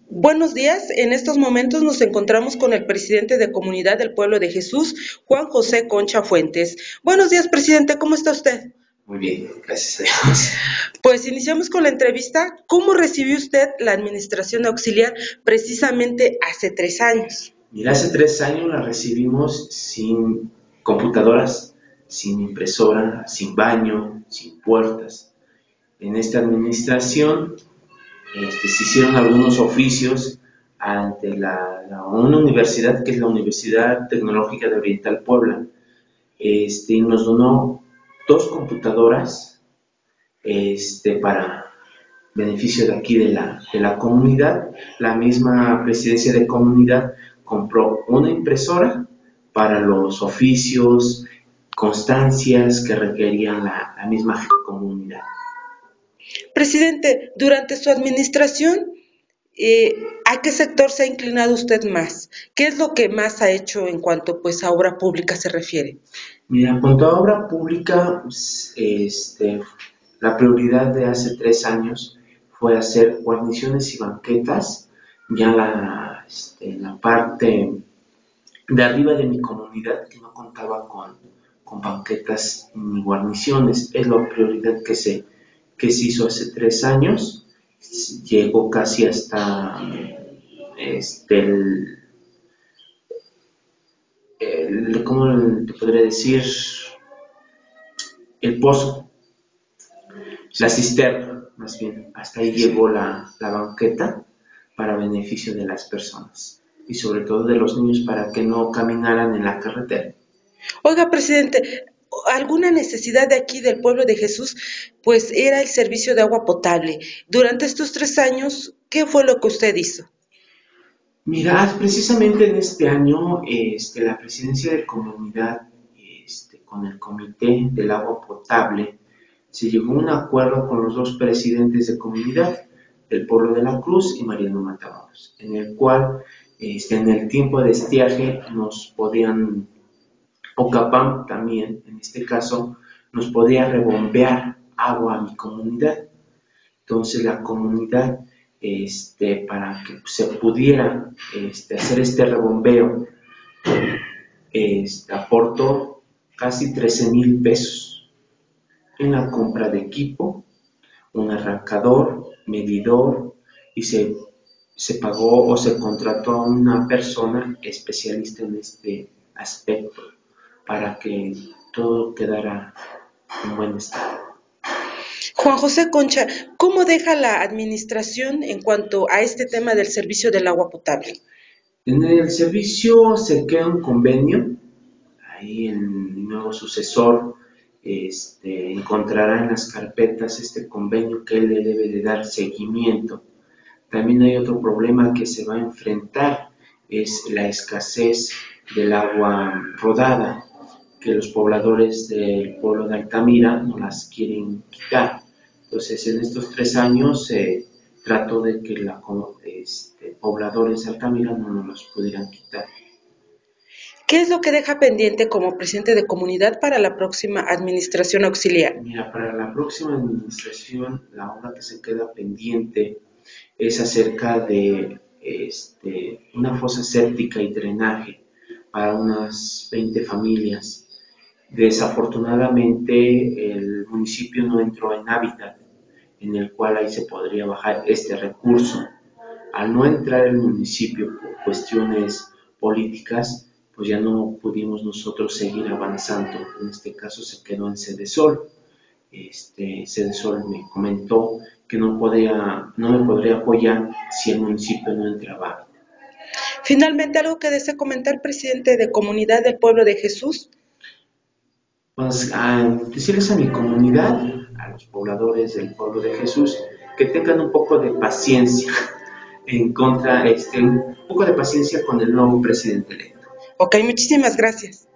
Buenos días, en estos momentos nos encontramos con el presidente de Comunidad del Pueblo de Jesús, Juan José Concha Fuentes. Buenos días, presidente, ¿cómo está usted? Muy bien, gracias a Dios. Pues iniciamos con la entrevista. ¿Cómo recibió usted la administración auxiliar precisamente hace 3 años? Mira, hace 3 años la recibimos sin computadoras, sin impresora, sin baño, sin puertas. En esta administración se hicieron algunos oficios ante una universidad que es la Universidad Tecnológica de Oriental Puebla. Y nos donó 2 computadoras para beneficio de aquí de la comunidad. La misma presidencia de comunidad compró una impresora para los oficios, constancias que requerían la misma comunidad. Presidente, durante su administración, ¿a qué sector se ha inclinado usted más? ¿Qué es lo que más ha hecho en cuanto pues a obra pública se refiere? Mira, en cuanto a obra pública, la prioridad de hace 3 años fue hacer guarniciones y banquetas ya en la parte de arriba de mi comunidad, que no contaba con banquetas ni guarniciones. Es la prioridad que se hizo hace 3 años. Llegó casi hasta ¿cómo te podría decir? El pozo, la cisterna, más bien. Hasta ahí llegó la banqueta para beneficio de las personas y sobre todo de los niños para que no caminaran en la carretera. Oiga, presidente, alguna necesidad de aquí del pueblo de Jesús, pues era el servicio de agua potable. Durante estos 3 años, ¿qué fue lo que usted hizo? Mirad, precisamente en este año, la presidencia de comunidad, con el comité del agua potable, se llegó a un acuerdo con los 2 presidentes de comunidad, el pueblo de la Cruz y Mariano Matamoros, en el cual, en el tiempo de estiaje, nos podían, o Capam también, en este caso, nos podía rebombear agua a mi comunidad. Entonces la comunidad, para que se pudiera hacer este rebombeo, aportó casi 13,000 pesos en la compra de equipo, un arrancador, medidor, y se pagó o se contrató a una persona especialista en este aspecto para que todo quedara en buen estado. Juan José Concha, ¿cómo deja la administración en cuanto a este tema del servicio del agua potable? En el servicio se queda un convenio, ahí el nuevo sucesor encontrará en las carpetas este convenio que él le debe de dar seguimiento. También hay otro problema que se va a enfrentar, es la escasez del agua rodada, que los pobladores del pueblo de Altamira no las quieren quitar. Entonces, en estos 3 años se trató de que pobladores de Altamira no nos los pudieran quitar. ¿Qué es lo que deja pendiente como presidente de comunidad para la próxima administración auxiliar? Mira, para la próxima administración, la obra que se queda pendiente es acerca de una fosa séptica y drenaje para unas 20 familias. Desafortunadamente, el municipio no entró en hábitat, en el cual ahí se podría bajar este recurso. Al no entrar el municipio por cuestiones políticas, pues ya no pudimos nosotros seguir avanzando. En este caso se quedó en Sedesol. Sedesol me comentó que no me podría apoyar si el municipio no entraba. Finalmente, algo que desea comentar, presidente de comunidad del pueblo de Jesús. Pues decirles a mi comunidad, a los pobladores del pueblo de Jesús, que tengan un poco de paciencia un poco de paciencia con el nuevo presidente electo. Ok, muchísimas gracias.